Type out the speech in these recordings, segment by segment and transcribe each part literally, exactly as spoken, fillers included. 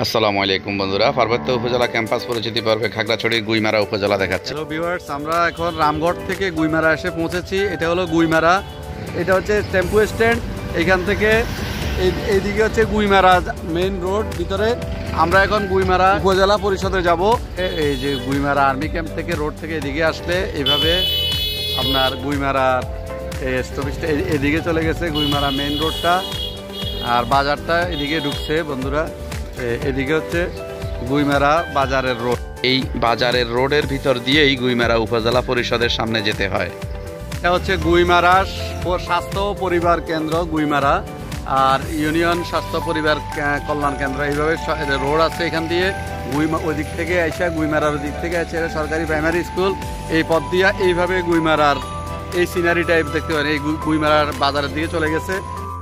আসসালামু আলাইকুম বন্ধুরা, পার্বত্য উপজেলা ক্যাম্পাস পরিচিতি পর্বে খাগড়াছড়ির গুইমারা উপজেলা দেখাচ্ছে। হ্যালো ভিউয়ার্স, আমরা এখন রামগড় থেকে গুইমারা এসে পৌঁছেছি। এটা হলো গুইমারা, এটা হচ্ছে টেম্পু স্ট্যান্ড। এখান থেকে এইদিকে হচ্ছে গুইমারা মেইন রোড ভিতরে। আমরা এখন গুইমারা উপজেলা পরিষদে যাব। এই যে গুইমারা আর্মি ক্যাম্প থেকে রোড থেকে এদিকে আসলে এইভাবে আপনার গুইমারা স্টপেজটা এদিকে চলে গেছে, গুইমারা মেইন রোডটা, আর বাজারটা এদিকে ঢুকছে বন্ধুরা। এদিকে হচ্ছে গুইমারা বাজারের রোড। এই বাজারের রোডের ভিতর দিয়েই গুইমারা উপজেলা পরিষদের সামনে যেতে হয়। এটা হচ্ছে গুইমারা স্বাস্থ্য পরিবার কেন্দ্র গুইমারা, আর ইউনিয়ন স্বাস্থ্য পরিবার কল্যাণ কেন্দ্র। এইভাবে রোড আছে এখান দিয়ে। গুইমা ওই দিক থেকে এসে গুইমারার দিক থেকে আছে সরকারি প্রাইমারি স্কুল। এই পথ দিয়ে এইভাবে গুইমারার এই সিনারি টাইপ দেখতে পারেন। এই গুইমারার বাজারের দিকে চলে গেছে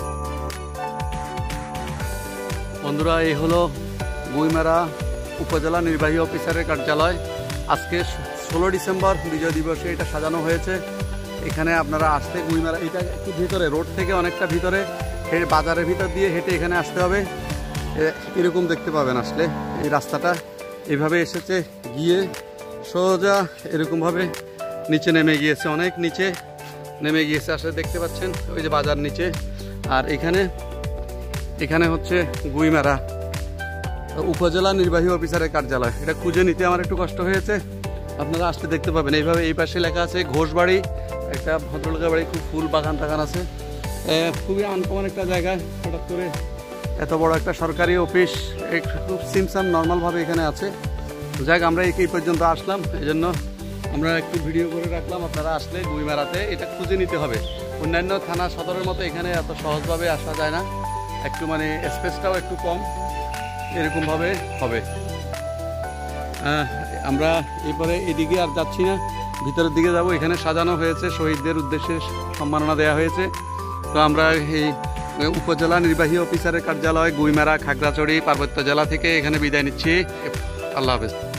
বন্ধুরা। এই হলো গুইমারা উপজেলা নির্বাহী অফিসারের কার্যালয়। আজকে ষোলো ডিসেম্বর বিজয় দিবসে এটা সাজানো হয়েছে। এখানে আপনারা আসতে গুইমারা, এটা একটু ভিতরে, রোড থেকে অনেকটা ভিতরে, বাজারের ভিতর দিয়ে হেঁটে এখানে আসতে হবে। এরকম দেখতে পাবেন আসলে এই রাস্তাটা এইভাবে এসেছে, গিয়ে সোজা এরকমভাবে নিচে নেমে গিয়েছে, অনেক নিচে নেমে গিয়েছে আসলে দেখতে পাচ্ছেন ওই যে বাজার নিচে। আর এখানে এখানে হচ্ছে গুইমারা উপজেলা নির্বাহী অফিসারের কার্যালয়। এটা খুঁজে নিতে আমার একটু কষ্ট হয়েছে, আপনারা আসতে দেখতে পাবেন। এইভাবে এই পাশে লেখা আছে ঘোষবাড়ি, একটা ভদ্রলোকের বাড়ি, খুব ফুল বাগান টাগান আছে। খুবই আনকমন একটা জায়গা, হঠাৎ করে এত বড় একটা সরকারি অফিস খুব সিমসাম নর্মালভাবে এখানে আছে। যাক, আমরা এই পর্যন্ত আসলাম, এই জন্য আমরা একটু ভিডিও করে রাখলাম। আপনারা আসলে গুইমারাতে এটা খুঁজে নিতে হবে। অন্যান্য থানা সদরের মতো এখানে এত সহজভাবে আসা যায় না, একটু মানে স্পেসটাও একটু কম, এরকমভাবে হবে। আমরা এরপরে এদিকে আর যাচ্ছি না, ভিতরের দিকে যাব। এখানে সাজানো হয়েছে, শহীদদের উদ্দেশ্যে সম্মাননা দেওয়া হয়েছে। তো আমরা এই উপজেলা নির্বাহী অফিসারের কার্যালয় গুইমারা খাগড়াছড়ি পার্বত্য জেলা থেকে এখানে বিদায় নিচ্ছি। আল্লাহ হাফেজ।